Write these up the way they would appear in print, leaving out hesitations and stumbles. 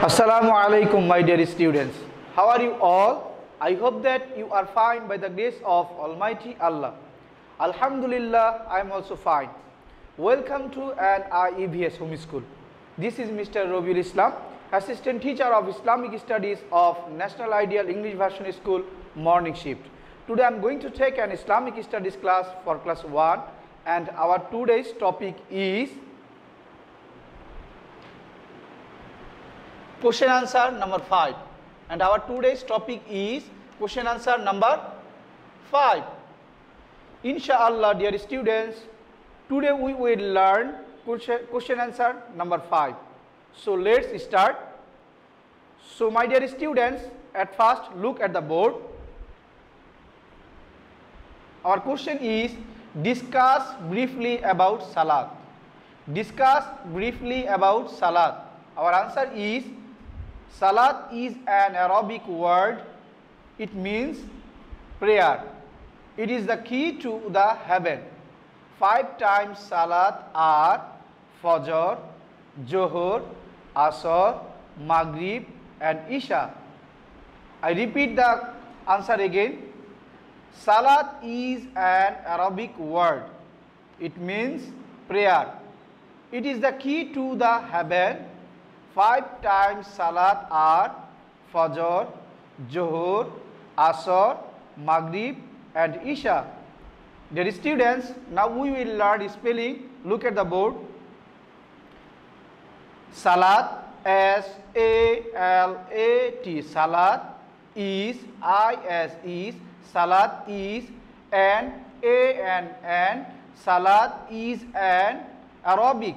Assalamu alaikum, my dear students. How are you all? I hope that you are fine by the grace of Almighty Allah. Alhamdulillah, I am also fine. Welcome to an IEVS home school. This is Mr. Rabiul Islam, Assistant Teacher of Islamic Studies of National Ideal English Version School, Morning Shift. Today I am going to take an Islamic Studies class for class 1, and our today's topic is question answer number 5, and our today's topic is question answer number 5. Inshallah, dear students, today we will learn question answer number 5. So let's start. So my dear students, at first look at the board. Our question is discuss briefly about salat. Discuss briefly about salat. Our answer is salat is an Arabic word. It means prayer. It is the key to the heaven. 5 times salat are Fajr, Zohor, Asr, Maghrib and Isha. I repeat the answer again. Salat is an Arabic word. It means prayer. It is the key to the heaven. 5 times salat are Fajr, Zohor, Asr, Maghrib and Isha. Dear students, now we will learn spelling. Look at the board. Salat, S-A-L-A-T. Salat is, I-S is. Salat is, N-A-N-N. Salat is an Arabic,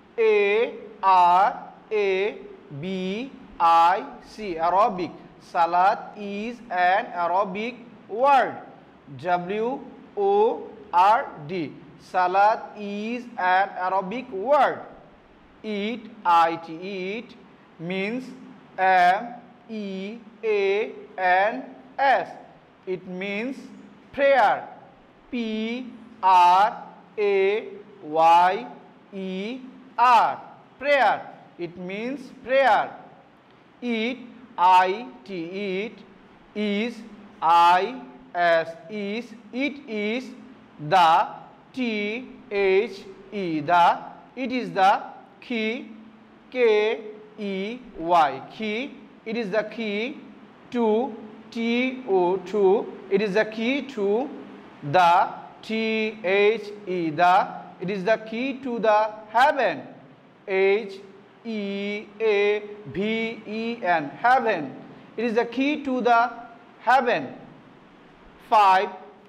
A-R-A-B-I-C. Arabic. Salat is an Arabic word. W-O-R-D. Salat is an Arabic word. Eat, I-T, eat means M-E-A-N-S. It means prayer. P-R-A-Y-E-R. Prayer. It means prayer. Eat, I-T, eat is, I-S is, it is the, T-H-E, the, it is the key, K-E-Y, key, it is the key to, T-O-2, it is the key to the, T-H-E, the, it is the key to the heaven, H-E-A-V-E-N, heaven, it is the key to the heaven. 5,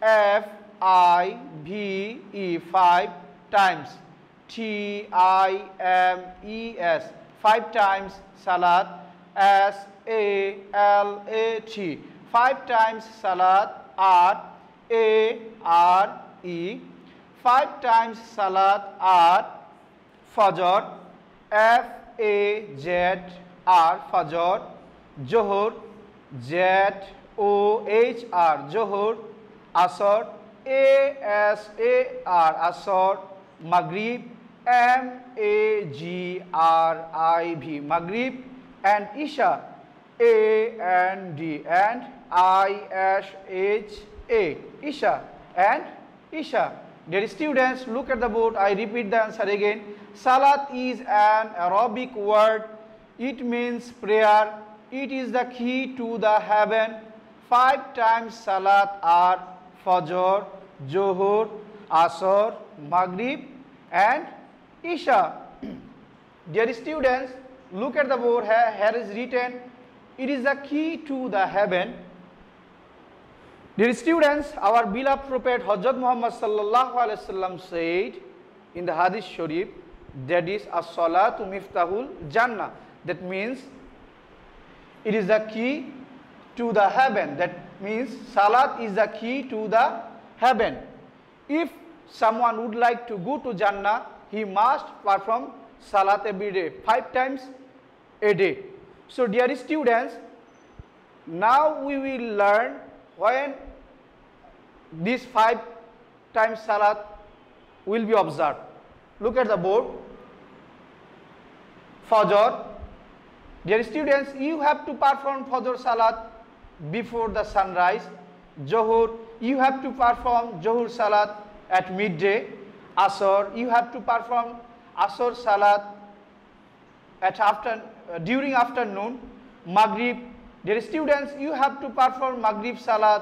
F-I-V-E, 5 times, T-I-M-E-S, 5 times salat, S-A-L-A-T, 5 times salat, R-A-R-E, 5 times salat, R, Fajr, F-A-Z-R, Fajr, Zohor, Z-O-H-R, Zohor, Asr, A-S-A-R, Asr, Maghrib, M-A-G-R-I-B, Maghrib, and Isha, A-N-D, and I-S-H-A, Isha, and Isha. Dear students, look at the board. I repeat the answer again. Salat is an Arabic word. It means prayer. It is the key to the heaven. 5 times salat are Fajr, Zohor, Asr, Maghrib and Isha. Dear students, look at the board. Here is written, it is the key to the heaven. Dear students, our beloved Prophet Hazrat Muhammad sallallahu alaihi wasallam said in the Hadith Sharif, that is as-salatu miftahul Jannah. That means it is the key to the heaven. That means salat is the key to the heaven. If someone would like to go to Jannah, he must perform salat every day, 5 times a day. So dear students, now we will learn when this 5 times salat will be observed. Look at the board. Fajr, Dear students, you have to perform Fajr Salat before the sunrise. Zohur, you have to perform Zohur Salat at midday. Asr, you have to perform Asr Salat at during afternoon. Maghrib, dear students, you have to perform Maghrib Salat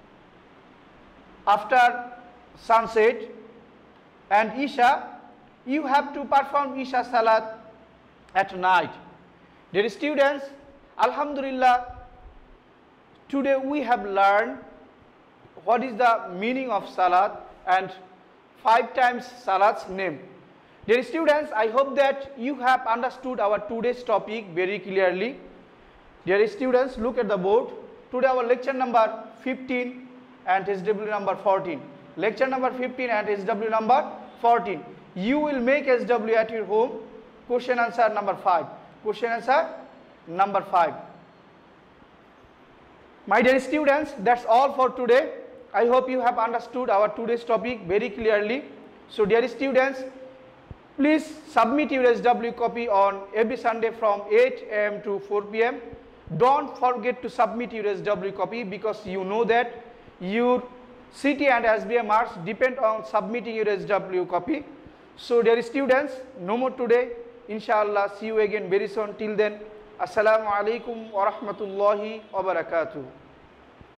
after sunset. And Isha, you have to perform Isha Salat at night. Dear students, Alhamdulillah, today we have learned what is the meaning of Salat and 5 times Salat's name. Dear students, I hope that you have understood our today's topic very clearly. Dear students, look at the board. Today our lecture number 15 and SW number 14. Lecture number 15 and SW number 14. You will make SW at your home. Question answer number 5. Question answer number 5. My dear students, that's all for today. I hope you have understood our today's topic very clearly. So dear students, please submit your SW copy on every Sunday from 8 am to 4 pm. Don't forget to submit your SW copy, because you know that your CT and SBM marks depend on submitting your SW copy. So dear students, no more today. Inshallah, see you again very soon. Till then, Assalamu alaikum wa rahmatullahi wa barakatuh.